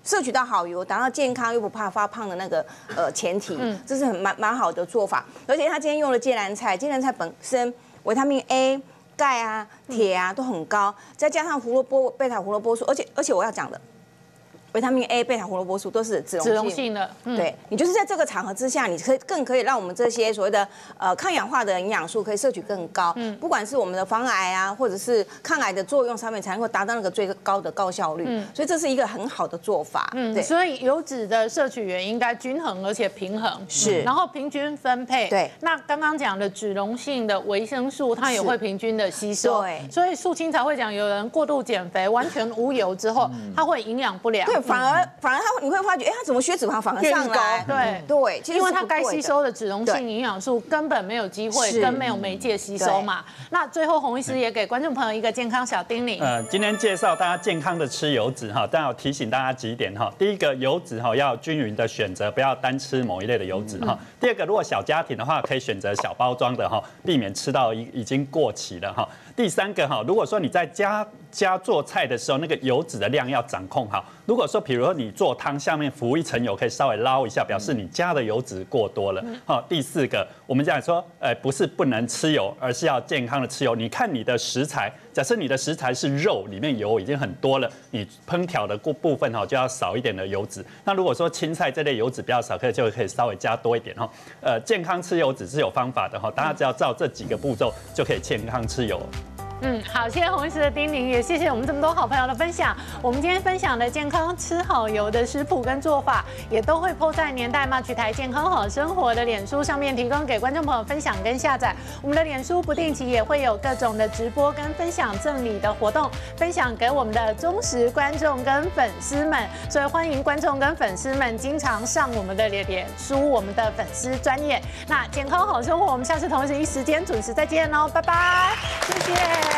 摄取到好油，达到健康又不怕发胖的那个呃前提，这是很蛮蛮好的做法。而且他今天用了芥蓝菜，芥蓝菜本身维他命 A、钙啊、铁啊都很高，再加上胡萝卜、贝塔胡萝卜素，而且而且我要讲的。维他命 A、贝塔胡萝卜素都是脂溶性， 脂溶性的， 嗯、对你就是在这个场合之下，你可以更可以让我们这些所谓的呃抗氧化的营养素可以摄取更高，嗯，不管是我们的防癌啊，或者是抗癌的作用上面，才能够达到那个最高的高效率，嗯，所以这是一个很好的做法， 嗯，对，所以油脂的摄取也应该均衡而且平衡， 是， 然后平均分配， 对。 那刚刚讲的脂溶性的维生素，它也会平均的吸收， 对， 所以素清才会讲，有人过度减肥，完全无油之后，它会营养不良， 对，反而反而。它你会发觉，哎，它怎么血脂肪反而上来？ 对对， 因为它该吸收的脂溶性营养素根本没有机会跟没有媒介吸收嘛。那最后洪医师也给观众朋友一个健康小叮咛。 呃，今天介绍大家健康的吃油脂哈，但要提醒大家几点哈。第一个，油脂哈要均匀的选择，不要单吃某一类的油脂哈。第二个，如果小家庭的话，可以选择小包装的哈，避免吃到已已经过期了哈。第三个哈，如果说你在家家做菜的时候，那个油脂的量要掌控好。如果说，比如说你做汤下面浮一层油，可以稍微捞一下，表示你加的油脂过多了。好，第四个，我们讲说，呃，不是不能吃油，而是要健康的吃油。你看你的食材，假设你的食材是肉，里面油已经很多了，你烹调的部分哈就要少一点的油脂。那如果说青菜这类油脂比较少，可以就可以稍微加多一点哈。呃，健康吃油脂是有方法的哈，大家只要照这几个步骤就可以健康吃油。 嗯，好，谢谢洪医师的叮咛，也谢谢我们这么多好朋友的分享。我们今天分享的健康吃好油的食谱跟做法，也都会 po 在年代 Much 台健康好生活的脸书上面，提供给观众朋友分享跟下载。我们的脸书不定期也会有各种的直播跟分享赠礼的活动，分享给我们的忠实观众跟粉丝们。所以欢迎观众跟粉丝们经常上我们的脸书，我们的粉丝专页。那健康好生活，我们下次同一时间准时再见喽，拜拜，谢谢。